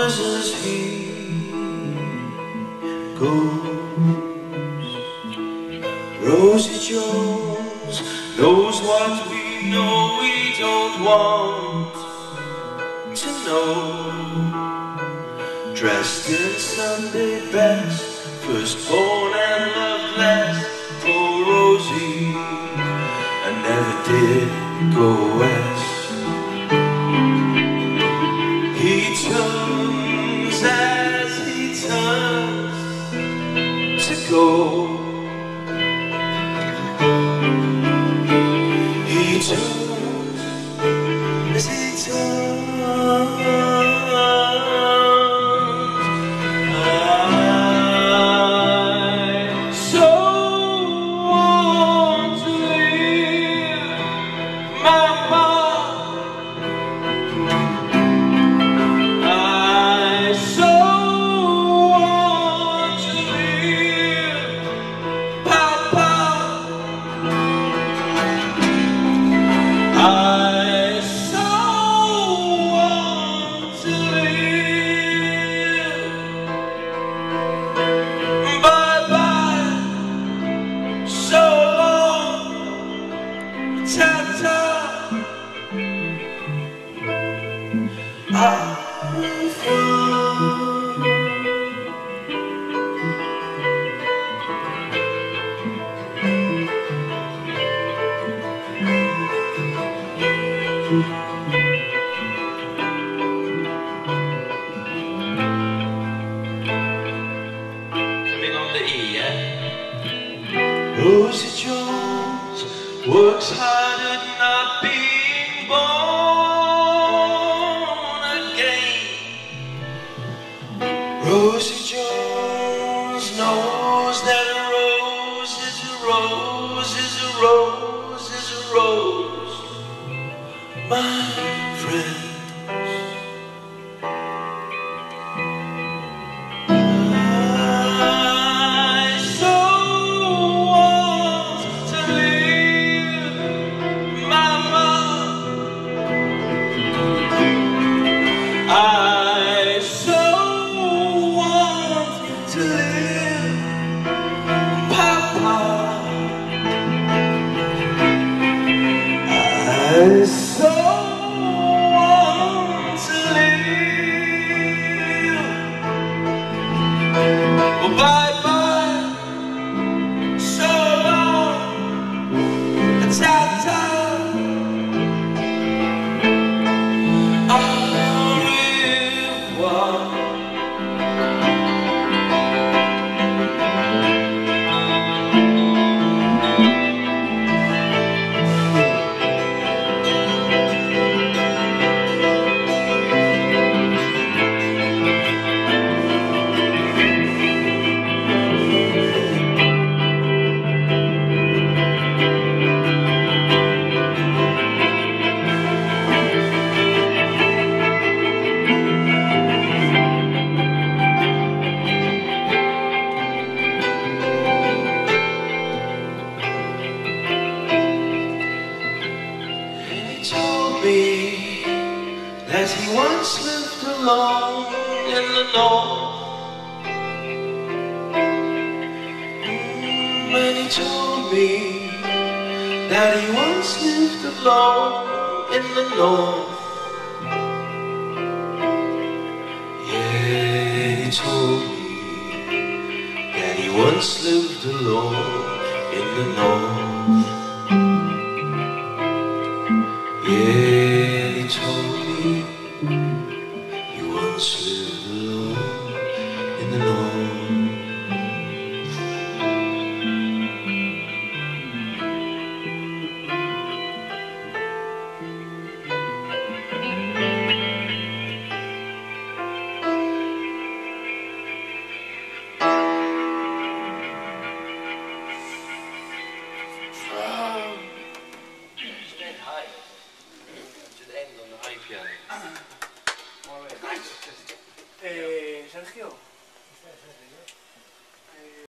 knows as he goes. Rosie Jones knows what we know we don't want to know. Dressed in Sunday best, firstborn and loveless. Poor Rosie, I never did go west. He turns as he turns to go. He turns as he turns. Coming on the E, yeah? Rosie Jones works hard at not being born again. Rosie Jones knows that a rose is a rose is a rose is a rose, my friends. I so want to live, Papa. I so want to live. Well, bye-bye, so long, ta-ta. That he once lived alone in the north. And he told me that he once lived alone in the north. Yeah, he told me that he once lived alone in the north. Yeah, he told me you once lived alone in the north. Sergio.